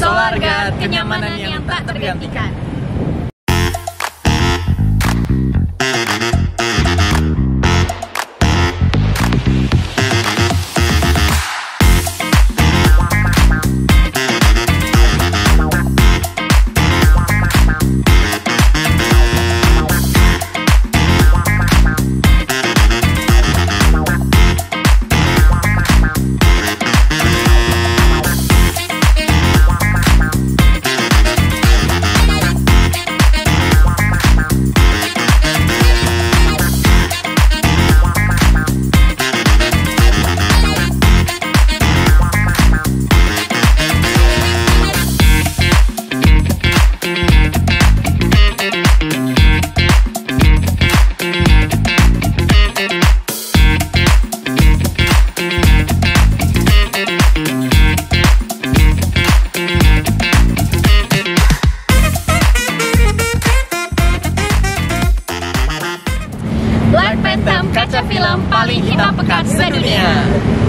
Solarguard, kenyamanan yang tak tergantikan. Black Phantom, kaca film paling hitam pekat sedunia.